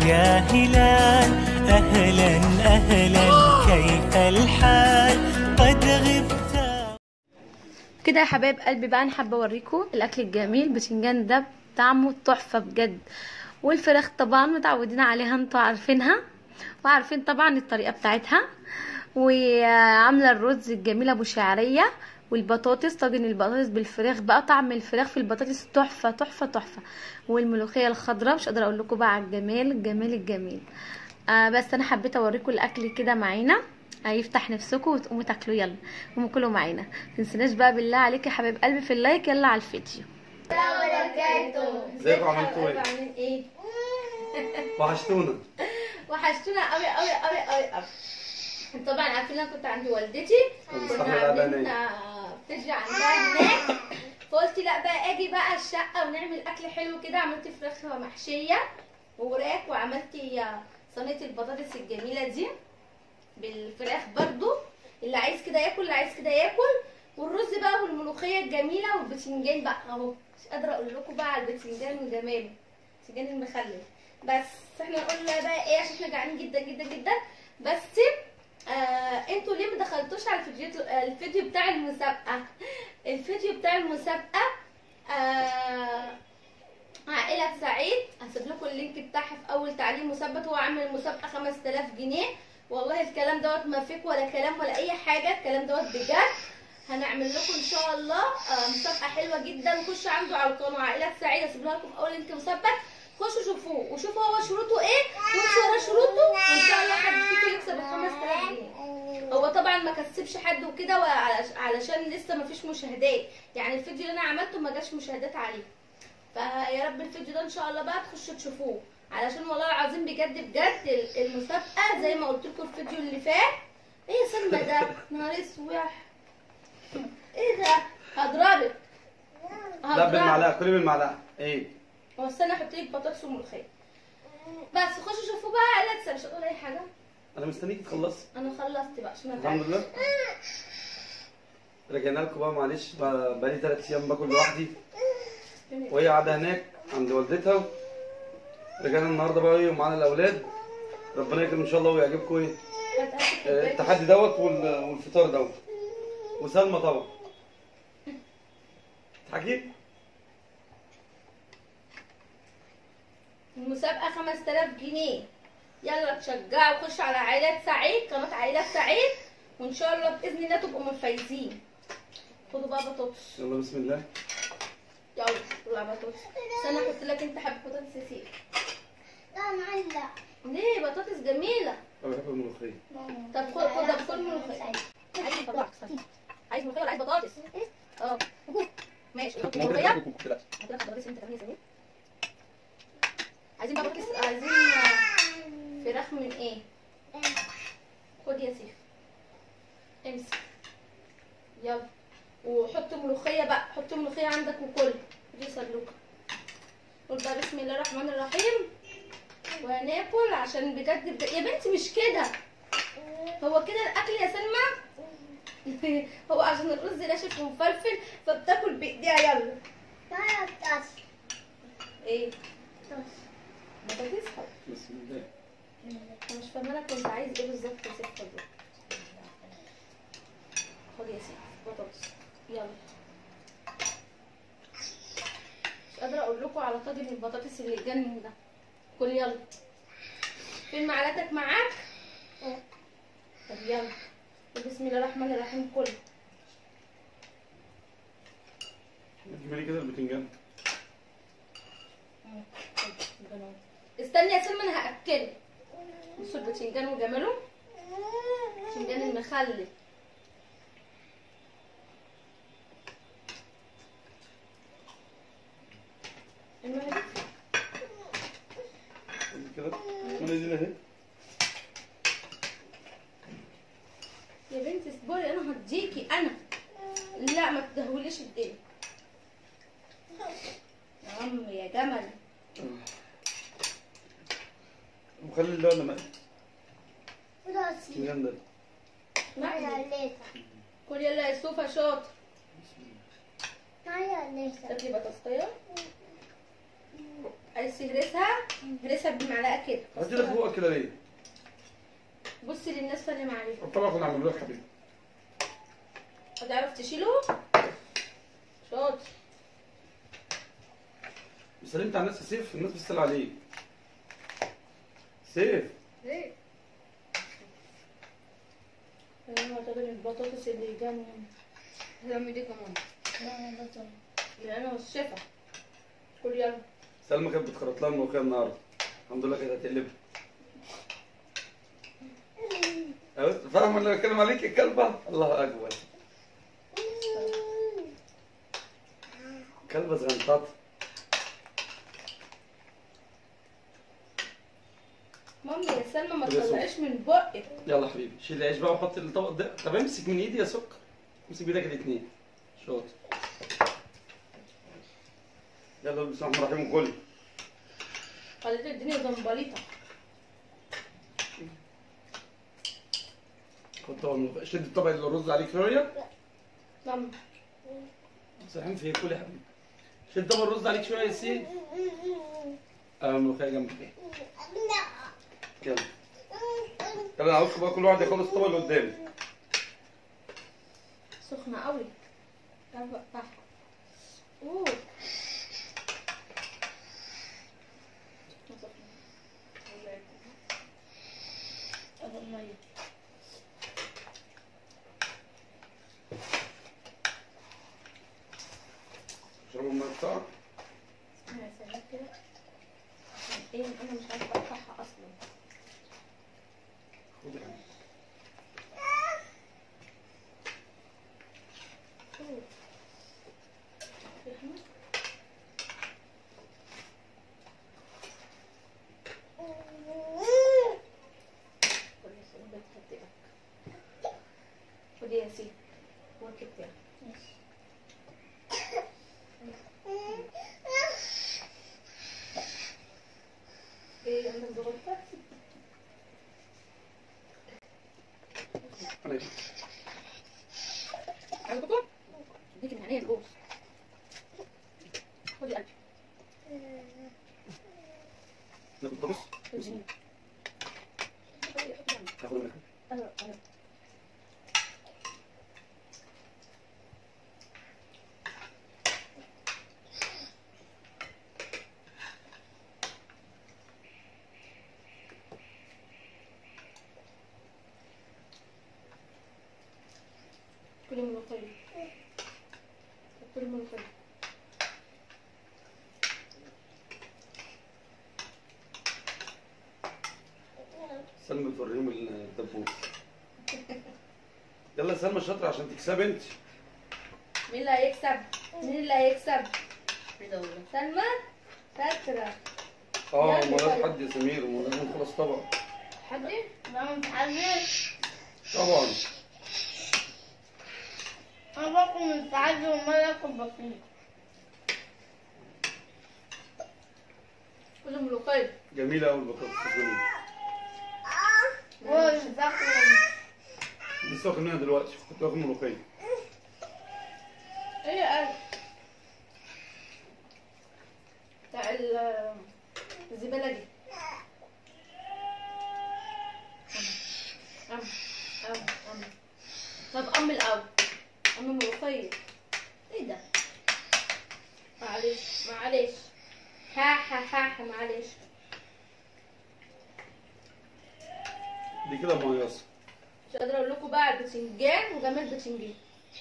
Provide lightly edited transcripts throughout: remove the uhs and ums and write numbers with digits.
يا هلال أهلا أهلا كيف الحال قد غبت. كده يا حبايب قلبي بقى، انا حابه اوريكم الاكل الجميل. بتنجان ده طعمه تحفه بجد، والفراخ طبعا متعودين عليها، انتوا عارفينها وعارفين طبعا الطريقه بتاعتها. وعامله الرز الجميل ابو شعريه، والبطاطس طاجن البطاطس بالفراخ بقى، طعم الفراخ في البطاطس تحفه تحفه تحفه. والملوخيه الخضراء مش قادره اقول لكم بقى على الجمال الجمال الجميل. بس انا حبيت اوريكم الاكل كده معانا، هيفتح نفسكم وتقوموا تاكلوا. يلا قوموا كلوا معانا. متنسوناش بقى بالله عليك يا حبايب قلبي في اللايك. يلا على الفيديو. ازيكم عملتوا ايه؟ عاملين ايه؟ وحشتونا وحشتونا قوي قوي قوي قوي قوي. طبعا عارفين انا كنت عند والدتي، كنا عاملين فيديو عندها هناك، فقلت لا بقى اجي بقى الشقه ونعمل اكل حلو كده. عملت فراخ محشيه ووراك، وعملت صينيه البطاطس الجميله دي بالفراخ برضو، اللي عايز كده ياكل اللي عايز كده ياكل. والرز بقى والملوخيه الجميله والبتنجان بقى اهو. مش قادره اقول لكم بقى على البتنجان وجماله، البتنجان المخلل. بس احنا قلنا بقى ايه عشان احنا جعانين جدا جدا جدا. بس انتوا ليه ما دخلتوش على الفيديو بتاع المسابقه؟ الفيديو بتاع المسابقه عائلة سعيد، هسيب لكم اللينك بتاعها في اول تعليق مثبت. هو عامل مسابقه 5000 جنيه. والله الكلام دوت ما فيك ولا كلام ولا اي حاجه، الكلام دوت بجد. هنعمل لكم ان شاء الله مسابقه حلوه جدا. خشوا عنده على القناه عائلة سعيد، هسيبها لكم في اول لينك مثبت. خشوا شوفوه وشوفوا هو شروطه ايه وامشوا ورا شروطه، وان شاء الله حد فيكم يكسب ال 5000 جنيه. هو طبعا ما كسبش حد وكده، علشان لسه ما فيش مشاهدات، يعني الفيديو اللي انا عملته ما جاش مشاهدات عليه. فيا رب الفيديو ده ان شاء الله بقى تخشوا تشوفوه، علشان والله العظيم بجد بجد المسابقه زي ما قلت لكم الفيديو اللي فات. ايه يا سلمى ده؟ نهار اسوح، ايه ده؟ هضربك لا بالمعلقه، كلي بالمعلقه. ايه هو استنى احط لك بطاطس وملوخيه بس. خشوا شوفوا بقى. لا مش هقول اي حاجه، انا مستنيكي تخلصي. انا خلصت بقى عشان الحمد لله. رجعنا لكم بقى، معلش بقالي 3 ايام باكل لوحدي، وهي قاعده هناك عند والدتها. رجعنا النهارده بقى ايه ومعانا الاولاد. ربنا يكرم ان شاء الله ويعجبكم ايه التحدي دوت والفطار دوت. وسلمى طبعا تحكي المسابقه 5000 جنيه. يلا تشجعوا، خشوا على عائلة سعيد، قناه عائلة سعيد، وان شاء الله باذن الله تبقوا مفايزين. خدوا بقى بطاطس. يلا بسم الله. يلا طلع بطاطس. استنى احط لك انت حبه بطاطس يا سيدي. لا معلق. ليه؟ بطاطس جميله. انا بحب الملوخيه. طب خد ملوخيه. عايز بطاطس؟ عايز ملوخيه ولا عايز بطاطس؟ اه ماشي. حط ملوخيه. حط لك بطاطس انت كمان يا سمير. عايزين بقى بطاطس، عايزين فراخ من ايه؟ خد يا سيف امسك يلا. وحط ملوخيه بقى، حط ملوخيه عندك وكل. دي سلوكه. قول بقى بسم الله الرحمن الرحيم وهناكل. عشان بجد يا بنتي مش كده، هو كده الاكل يا سلمى. هو عشان الرز ناشف ومفلفل فبتاكل بايديها. يلا ايه بطاطس. بسم الله. انا مش فاهمه انا كنت عايز ايه بالظبط يا سيف. خد يا سيف بطاطس يلا. مش قادره اقول لكم على طاجن البطاطس اللي اتجنن ده. كل يلا. فين معلقتك معاك؟ طب يلا بسم الله الرحمن الرحيم. كل جيبي لي كده البتنجان. استني يا سلمى انا هاكلك. بصوا البتنجان وجماله، البتنجان المخلل. كده ونزل اهي. يا بنتي اصبري انا هديكي انا. لا ما تدهوليش الدنيا يا عم يا جمل. مخلل ده ولا مقلي؟ راسي. البتنجان ده مقلي. كل يلا يا سوفا شاطر. معايا لسه. تاكلي بطاطسيه. عايز هرسها بمعلقه كده. هاتي لك فوق كده ليه؟ بصي للناس سلم عليهم. طبعا كنا عاملين لك حبيبي. هتعرف تشيله؟ شاطر. سلمت على الناس يا سيف، الناس بتسأل عليك. سيف ليه؟ انا هعتبر البطاطس اللي جنبي. هعمل دي كمان. لا انا والشفا. كل يلا. سلمى كانت بتخرط لها الملوخيه النهارده. الحمد لله كانت هتقلبها. فاهمه اللي بتكلم عليك يا كلبه؟ الله اكبر. كلبه صغنطاطه. مامي يا سلمى ما تطلعيش من بقك. يلا حبيبي شيل العيش بقى وحط الطبق ده. طب امسك من ايدي يا سكر. امسك بايدك الاثنين. شاطر. يلا بسم الله الرحمن الرحيم كلي. خليت الدنيا زنبليطه. خد طبق الملوخيه، شد الطبق اللي الرز عليه شويه. ماما صحيح في كل يا حبيبي. شد طبق الرز عليك شويه يا سيدي. الملوخيه جنبك كده. يلا. يلا انا عاوزكم بقى كل واحد يخلص الطبق اللي قدامي. سخنه قوي. اوه اشربوا الميه بتاعك. يا سلام كده. ايه انا مش عارفه افتحها اصلا. خد يا حبيبي. خدي يا سيدي الورك بتاعك. ايه عندك ضغطة؟ عليك. عندكم؟ اديك من عينيا الجوز. خدي قلبي. ناخد بص. تاخد منها. كلي ملوخية. كلي ملوخية. سلمى بتوريهم الدبوس. يلا يا سلمى شاطرة عشان تكسبي انت. مين اللي هيكسب؟ مين اللي هيكسب؟ سلمى شاطرة. امال حد يا سمير، امال لازم نخلص طبق. حد؟ لا متعرفش. طبعا. انا باكل مستعد وما اكل بسيط. كل ملوخية. جميلة أوي البطاطس الصينية. لسه واخد منها دلوقتي، كنت واخد ملوخية. ايه قال؟ بتاع الزبالة دي. طب الأول. ملوخية. ايه ده؟ معلش. ها معلش. دي كده مهيصة. مش قادرة اقول لكم بقى البتنجان وجمال البتنجان.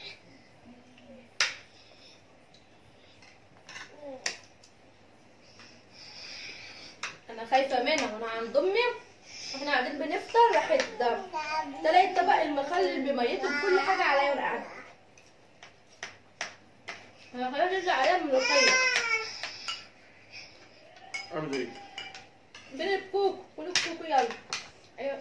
انا خايفة منها وانا عند امي واحنا قاعدين بنفطر راحت تلاقي الطبق المخلل بميته بكل حاجة عليا وانا قاعدة. انا خلاص يرجع عليها الملوخية. اعمل ايه؟ فين الكوكو؟ كل الكوكو يلا. ايوه.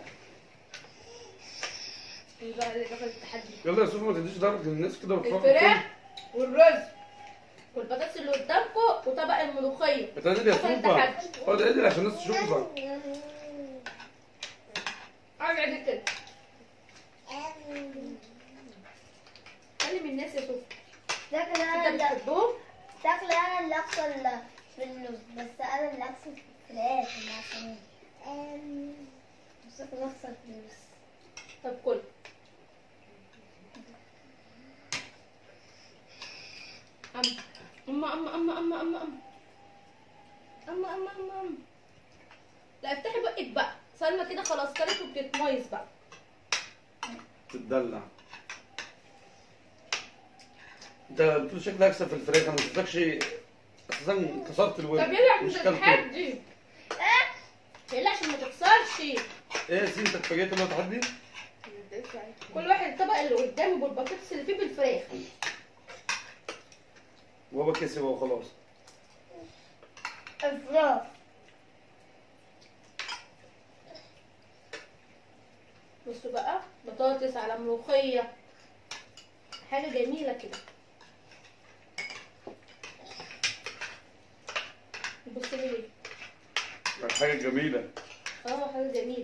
ايه بقى اللي دخل التحدي؟ يلا يا سوفي ما تديش ضرب للناس كده الفراخ والرز والبطاطس اللي قدامكم وطبق الملوخية. اتعدل يا سوفي. اقعد اعدل عشان الناس تشوفك. اقعد اعدل كده. كلم الناس يا سوفي. شكلي انت انا بتحبهم؟ شكلي انا اللي اخسر في النص، بس انا اللي اكسب في الفراخ اللي عشان بس انا اكسب في النص. طب كل أم. لا افتحي بقك بقى، سلمى كده خلاص كلت وبتتميز بقى. تتدلع. انت بتقول شكلي هكسب في الفراخ، انا ما شفتكش اساسا كسرت الورق. طب يلا عشان مش كلته. تتحدي. يلا عشان ما تخسرش. ايه يا سيدي انت اتفاجئت اللي هو تحدي؟ كل واحد الطبق اللي قدامه بالبطاطس اللي فيه بالفراخ. وهو كسب وهو خلاص. الفراخ. بصوا بقى بطاطس على ملوخية، حاجة جميلة كده. بصوا ليه؟ حاجة جميلة. حاجة جميلة.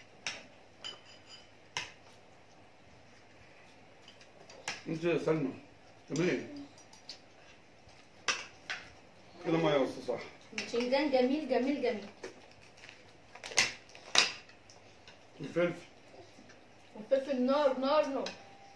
انت يا سلمى تعملي ايه؟ كده ميه بس صح. باذنجان جميل جميل جميل. الفلفل. والفلفل نار نار نار.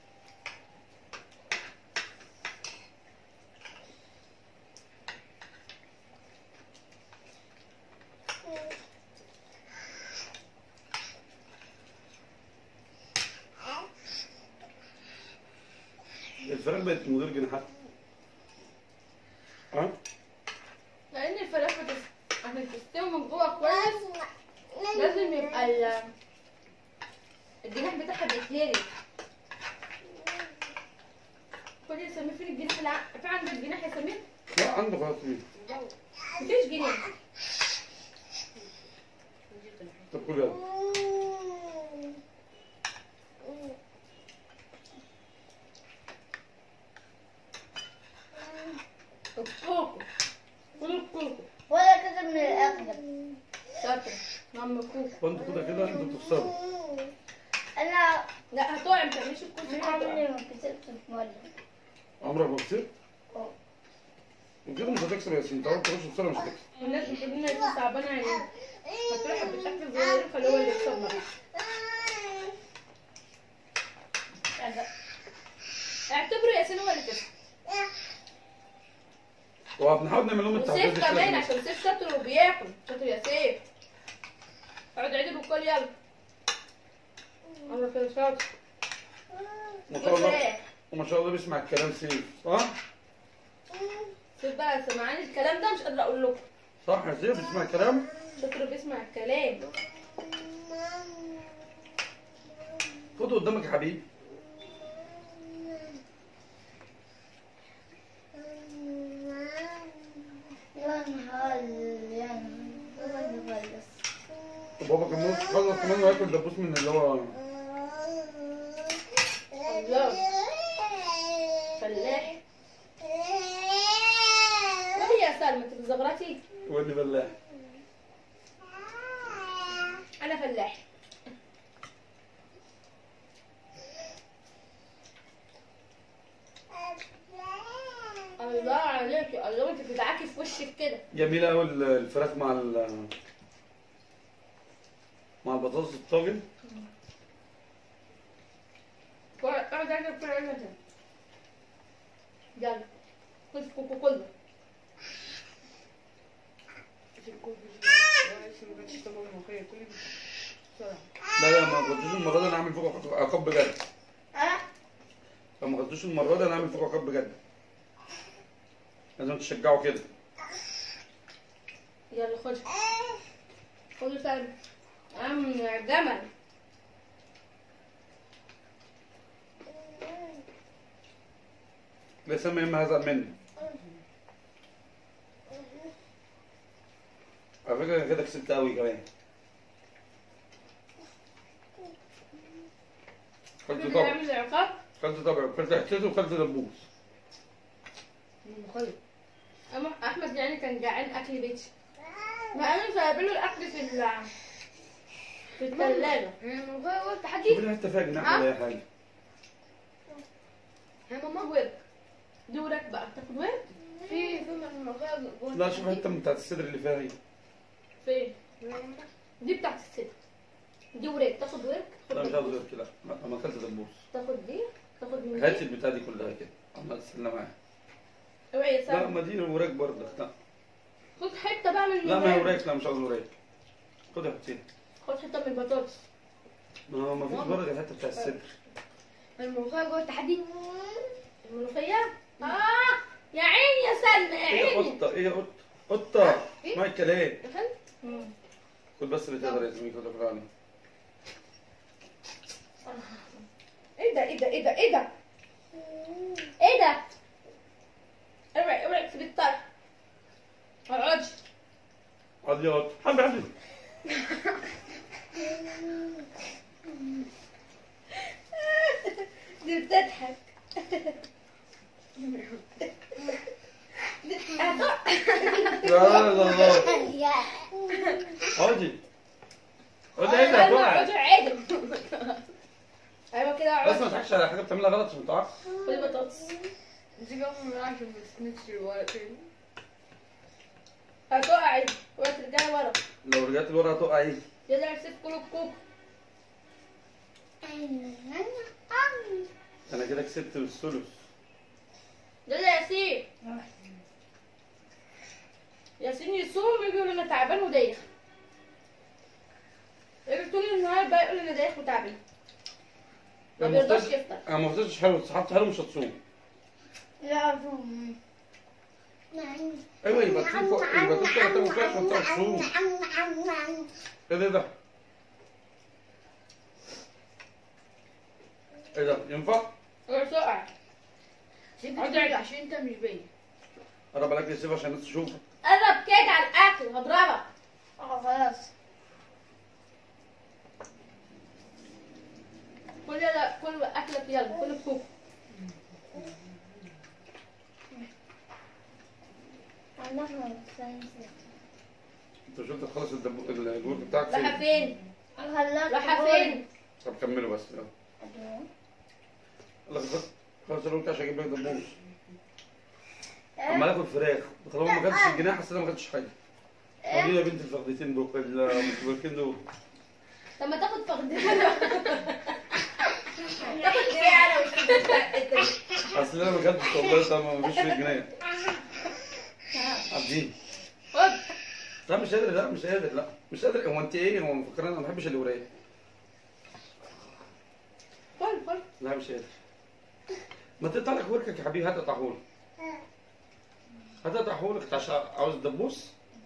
الفراخ بقت من غير جناحات. ها؟ لان الفراخ عشان تستوي من جوه كويس لازم يبقى الجناح بتاعها بيتهري. خدي يا سمير، فين الجناح؟ في عندك جناح يا سمير؟ لا عنده خلاص فيه. مفيش جناح. طب كل يلا. الكوكو، كل الكوكو. ولا كده من الاخر. شاطرة ماما كوكو. فانتوا كده انتوا بتخسروا. انا لا هتقع، ما تعمليش الكوكو. انا عمري ما كسبت في مره. عمرك ما كسبت؟ اه. وكده مش هتكسب يا سيدي، طالما تخش بسرعه مش هتكسب. الناس بتقول لنا انت صعبانة علينا، فتروح بتاكل صغيرين خليه هو اللي يكسب بقى. اعتبروا ياسين هو اللي كسب. وبنحاول نعمل لهم التحديات وسيف كمان عشان سيف شاطر وبياكل. شاطر يا سيف. اقعد عدل وكل يلا. انا كده شاطر. ما شاء الله. وما شاء الله بيسمع الكلام سيف، صح؟ سيف بقى سمعاني الكلام ده مش قادرة اقول لكم. صح يا سيف بيسمع الكلام؟ شاطر بيسمع الكلام. خده قدامك يا حبيبي. وبابا كان ممكن يخلص كمان وياكل دبوس من اللي هو الله فلاح. وهي يا سلمى انت بتزغرطي؟ ودي فلاح. انا فلاح. الله عليكي، الله انت بتدعكي في وشك كده. جميلة قوي الفراخ مع البطاطس الطاجن. اقعد اعمل كل عينك. يلا خد كوكو كله. لا ما غدتوش المرة دي انا هعمل فيكم عقاب بجد. لو ما غدتوش المرة دي انا هعمل فيكم عقاب بجد. لازم تشجعوا كده. يلا خد. خد سلمى. يا جمل. لسه ما يما هزعل مني. على فكرة كده كسبت قوي كمان. كلت طبع. نعمل عقاب. كلت طبع وكلت احساس وكلت دبوس. خد. احمد يعني كان جعان اكل بيتي. ما انا سايبه له الاكل في الثلاجه. هو قلت حاجه. شوف لي حتة فيها جناح ولا اي حاجة. يا ماما ورك. دي وراك بقى تاخد ورك. في الملوخية جوه. لا شوف الحته بتاعت الصدر اللي فيها هي. فين؟ دي بتاعت الصدر. دي وراك تاخد ورك. لا مش عاوز غير كده، انا اكلت دبوس. تاخد دي، تاخد من هاتي دي. البتاع دي كلها كده، عمال تستنى معايا. اوعي يا لا سلمى. ما دي وراك برضه. لا خد حته بقى من لا ما هي الوراك. وراك، لا مش عاوز وراك. خدي حطيها. خد حته من البطاطس. ما فيش برضه الحته بتاع الصدر. الملوخية جوه التحدي. الملوخيه. يا عيني يا سلمى يا ايه عيني. قطه، ايه قطه، قطه ما الكلام. دخلت. كل بس اللي تقدر يا زميلي كده كده عليه. ايه ده ايه ده ايه ده ايه ده ايه ده. اوعي اوعي تسيبي الطرح. اقعدي. عادي يا قطه حبيبي. دي بتضحك. هتقع. لا لا لا يا عادي. قول ايه ده هتوقع. اقعدي عادل. ايوه كده بس ما اقعدي. تضحكش على حاجه بتعملها غلط عشان تقع. خدي بطاطس. دي جوه عشان بتسندش الورق تاني. هتقعي وهترجعي ورا. لو رجعت لورا هتقع ايه؟ يلا هسيب كل الكوكو. انا كده كسبت الثلث. يلا يا ياسين. ياسين يصوم يجي يقول انا تعبان ودايخ. يجي طول النهار بقى يقول انا دايخ وتعبان. ما بيرضاش يفطر. انا ما فطرتش حلو، صحتي حلو مش هتصوم. لا أصوم. ايوه يبقى تصوم فوق، يبقى تصوم 3 وفوق عشان تعرف تصوم. ايه ده؟ ايه ده؟ ينفع؟ غير سقع. عشان انت مش باين. قرب عليك يا عشان الناس تشوفك. قرب كده على الاكل هضربك. خلاص. كل يلا كل اكلك يلا كل الكوكو. انت شفت تخلص الجهد بتاعك رايحه فين؟ رايحه فين؟ طب كملوا بس يلا. يلا خلاص الوقت عشان اجيب لك دبوس. عمال اكل فراخ، طالما ما اكلتش الجناح حسيت انا ما اكلتش حاجه. ودي يا بنت الفخدتين دول المتبركين دول. طب ما تاخد فخدتين. تاخد ايه انا اصل انا ما اكلتش والله، طب ما فيش في الجناح. عابدين. خد. لا مش قادر، لا مش قادر، لا مش قادر. هو انت ايه؟ هو مفكرين انا ما بحبش اللي ورايا. كل لا مش قادر. ما تقطع لك وركك يا حبيبي، هات اقطعهولك. هات اقطعهولك عشان عاوز الدبوس.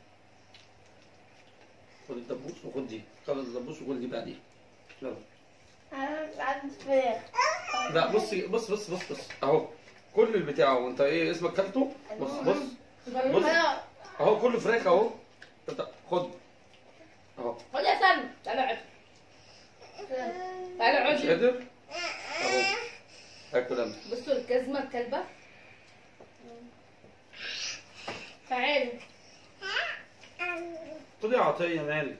خد الدبوس وخد دي، خد الدبوس وخد دي بعدين. يلا. انا مش عندي فراخ. لا بصي بص بص بص بص اهو كل البتاع، وانت ايه اسمك كلته؟ بص بص بص اهو كله فراخ اهو. خد اهو. خد يا سلمى. تعالى اقعد. تعالى مش اقعد. قادر اهو. هاكل انا. بصوا الكزمه الكلبه. تعالي. خد يا عطيه مالك.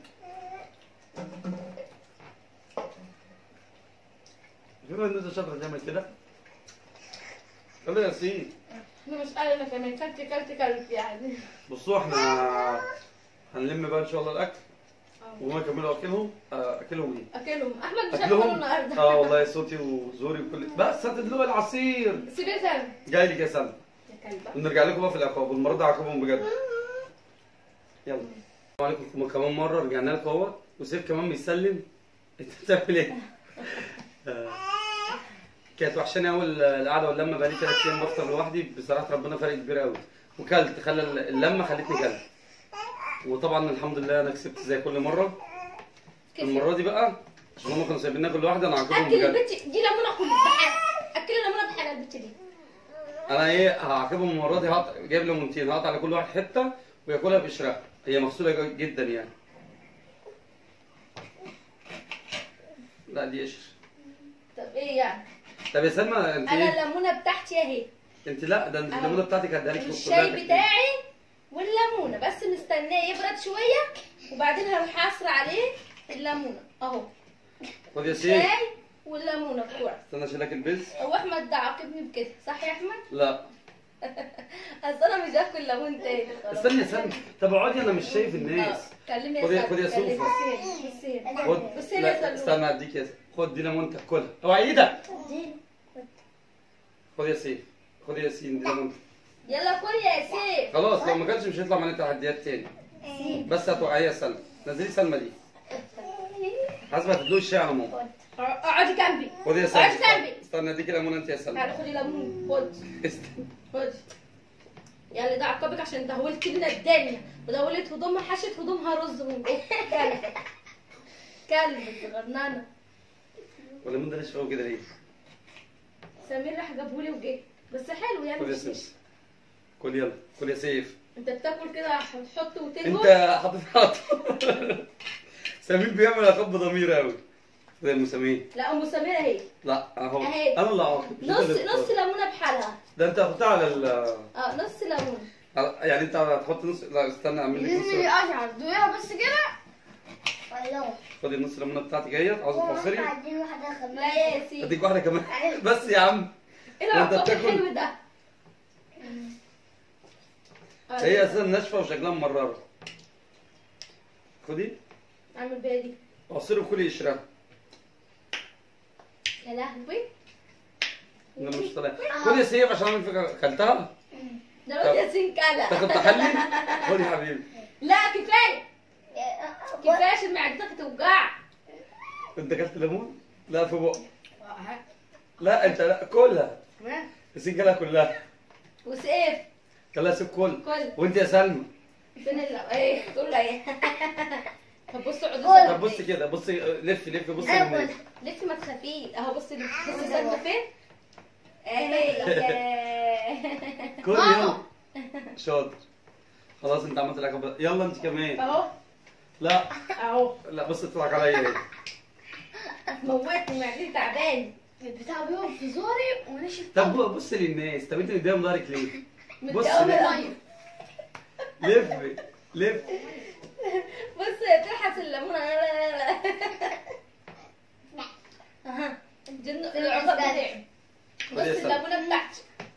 بما ان انت شاطره تعمل كده. يلا يا ياسين. انا مش قال انا كمان كلت يعني. بصوا احنا هنلم بقى ان شاء الله الاكل وهم يكملوا اكلهم. اكلهم ايه؟ اكلهم احمد مش اكلهم هاكله النهارده. والله صوتي وزوري وكل بس هتدلوا العصير. سيبي يا سلمى. جاي لك يا سلمى. يا كلبه. ونرجع لكم بقى في العقاب، والمره دي عاقبهم بجد. يلا. السلام عليكم كمان مره، رجعنا لكم اهوت وسيف كمان بيسلم. انت بتعمل ايه؟ كانت وحشاني اول القعده واللمه، بقالي 3 ايام بفطر لوحدي، بصراحه ربنا فرق كبير قوي. وكلت خلى اللمه خلتني كلت. وطبعا الحمد لله انا كسبت زي كل مره. المره دي بقى عشان هم كانوا سايبين ناكل لوحدي، انا هعاقبهم اكل بجد. البت دي ليمونه كلها بحالها. اكل ليمونه بحالها البت دي. انا ايه هعاقبهم المره دي، جايب ليمونتين هقطع على كل واحد حته وياكلها بقشرها، هي مغسوله جدا يعني. لا دي قشر. طب ايه يعني؟ طب يا سلمى انت انا ايه؟ الليمونه بتاعتي اهي. انت لا ده انت الليمونه بتاعتك هديها لك الشاي بتاعي والليمونه بس مستناه يبرد شويه وبعدين هروح اعصر عليه الليمونه اهو. خد يا سيدي. شاي والليمونه بتوعي. استنى اشيل لك البيز. هو احمد ده عاقبني بكده صح يا احمد؟ لا اصل انا مش هاكل ليمون تاني خلاص. استني يا سلمى، طب اقعدي انا مش شايف الناس. كلمي يا خدي سلمى. خدي يا كلمي. سوفا. بصي خد بصي يا لا سلمى. استنى اديك يا سيف. خد دي ليمونتك كلها، اوعى ايدك. دي خد يا سيف، خد يا ياسين دي ليمونتك. يلا كل يا سيف. خلاص لو ما كانش مش هيطلع معانا تحديات تاني. بس هتوقعيها يا سلمى. نزلي سلمى دي. حاسبه هتدوق الشاي على ماما. اقعدي جنبي. خدي يا اقعدي سلمى. جنبي. استنى اديك ليمونه انت يا سلمى. تعالي خدي ليمون. خد استنى. خد. يلا ده عقابك عشان دهولت لنا الدنيا ودهولت هدومها حشت هدومها رز من جوه. كلب كلب صغننه. والليمون ده ناشف قوي كده ليه؟ سمير راح جابهولي وجه بس حلو يعني خد يا مش سيف. كل يلا كل يا سيف. انت بتاكل كده هتحط وتلوي. انت حاطط سمير بيعمل عقاب بضمير قوي زي ام سمير. لا ام سمير اهي. لا اهو اهي. انا اللي عاقب. مش انت نص اللي نص بتختار. ليمونه بحالها. ده انت هتحطها على نص ليمونه. يعني انت هتحط نص. لا استنى اعمل لك لازم نص. يقشعر دوقيها بس كده. والله خدي النص الليمونه بتاعتك اهيت. عاوزه تعصري؟ عايزين واحدة كمان. لا يا ياسين. اديك واحده كمان. بس يا عم ايه وانت العقاب بتاكل؟ الحلو ده؟ هي اساسا ناشفه وشكلها مرره. خدي اعمل بيها دي. عصري وكلي قشرها. يا لهوي. انا مش طالع. خدي يا سيف عشان اعمل فكره. اكلتها؟ ده الواد ياسين كلا. تاخد تحلي؟ خدي يا حبيبي. لا كفايه كفايه عشان معدتك توجع. انت اكلت ليمون؟ لا في بقك. لا انت لا كلها. ياسين كلها كلها. وسيف كلها سيب كل. كل. وانت يا سلمى. فين ايه تقول له ايه؟ طب بصوا اقعدوا طب بصي كده بصي لفي لفي بصي أنا للناس. لفي ما تخافيش اهو. بصي بصي سلمى فين؟ اهي. كل يلا شاطر. خلاص انت عملت العقاب. يلا انت كمان. اهو لا اهو. لا بص تضحك عليا ايه. موتني معدتي تعباني. البتاع بيقف في زوري ونشف. طب بص للناس. طب انت مديهم ظهرك ليه؟ بص متجوزة. لف لف. بص تلحس الليمونه. اها جن العقاب بتاعي. بص خد يا سلمى. الليمونه بتاعتي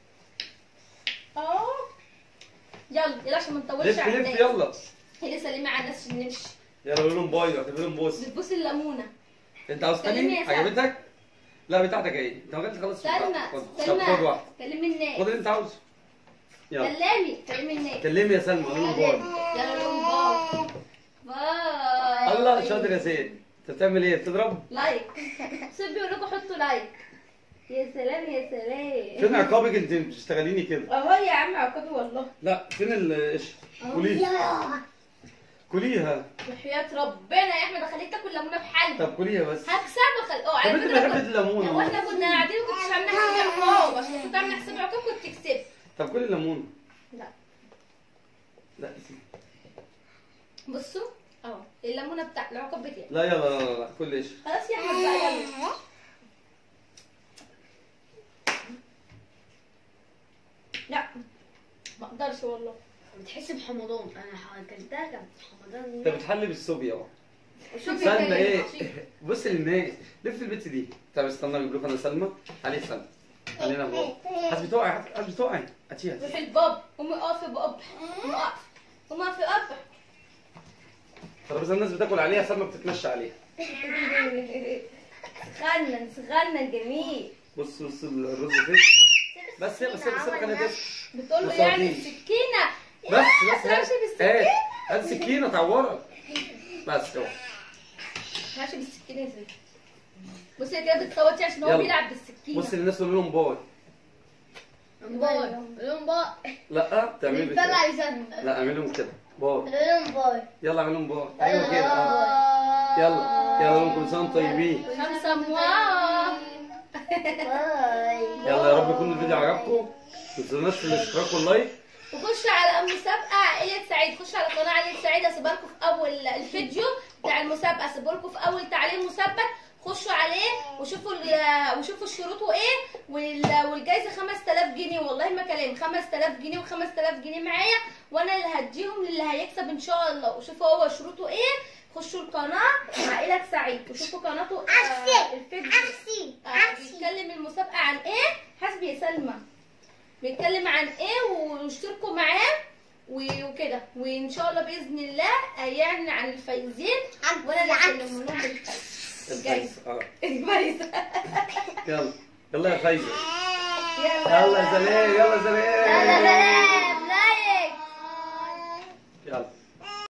اهو. يلا يلا عشان ما نطولش لف على لف الناس. يلا. هي لسه ليه على الناس عشان نمشي. يلا قول لهم باي. اعتبر لهم بوس. بتبوس الليمونه. انت عاوز كلمني تاني؟ يا سلمى. عجبتك؟ لا بتاعتك ايه؟ انت ما جاتش خلاص. سلمى خد. طب سلمى خد واحده. كلمي الناس. خد اللي انت عاوزه. يلا كلمي الناس. كلمي يا سلمى. قول لهم باي. يلا لهم باي. باي. الله شاطر يا سيد. انت بتعمل ايه؟ بتضرب؟ لايك. سيب بيقول لكم حطوا لايك. يا سلام يا سلام. فين عقابك؟ انت بتشتغليني كده. اهو يا عم عقابي والله. لا فين القشر؟ أهو. كليها كليها. وحياة ربنا يا احمد اخليك تاكل ليمونه بحالها. طب كليها بس. هكسبك. طب انت بحب الليمون لو اهو. احنا كنا قاعدين وكنتش عامله حساب عقاب عشان كنت عامله حساب عقاب كنت كسبت. طب كل الليمون. لا لا بصوا اهو الليمونه بتاع العقاب بتاعي. لا يلا لا لا لا كل قشر. خلاص يا احمد بقى يلا. لا ما اقدرش والله. بتحس بحمضان. انا اكلتها كانت حمضان. انت بتحلي بالصوبيا اهو. شوفي سلمى كده. ايه؟ بص للناس. لف البت دي. طب استنى اجيب لكم انا سلمى. علي سلمى. علينا بابا. حسبي تقعي حسبي تقعي. هاتيها. روحي الباب. قومي اقفي باب. قومي اقفي. قومي اقفي اب. ترابيزه الناس بتاكل عليها سلمى بتتمشى عليها. سخنن جميل. بص بص الرز فين؟ بس بس خليها تسكت. بتقول له بص يعني عارفين. السكينه. بس ماشي بالسكينه. هات هات سكينه تعورك. بس اهو. ماشي بالسكينه يا زلمه. بصي كده بتصوتي عشان هو يلا. بيلعب بالسكينه. بص للناس قول لهم باي. باي. لون باي. لا تعملي بيطلع كده. يزن. لا اعملي لهم كده. باي. لون باي. يلا اعملي لهم باي. ايوه كده. يلا يلا لهم كل سنه وانتم طيبين. خمسه مواه. باي. يلا يا رب يكون الفيديو عجبكم. ما تنسوناش في الاشتراك واللايك. وخشوا على مسابقه عائله سعيد. خشوا على قناه عائله سعيد. هسيبها لكم في اول الفيديو بتاع المسابقه. هسيبها لكم في اول تعليق مثبت. خشوا عليه وشوفوا شروطه ايه. والجايزه 5000 جنيه. والله ما كلام. 5000 جنيه و5000 جنيه معايا وانا اللي هديهم للي هيكسب ان شاء الله. وشوفوا هو شروطه ايه. خشوا القناه عائله سعيد وشوفوا قناته الفيديو. بيتكلم المسابقه عن ايه. حسبي يا سلمى. بيتكلم عن ايه، واشتركوا معاه وكده، وان شاء الله باذن الله هيعلن عن الفايزين وانا اللي هكلمهم لهم الفايز. الفايز. يلا يلا يا فايزه. يلا يلا يا سلام، يلا يا سلام. يلا سلام.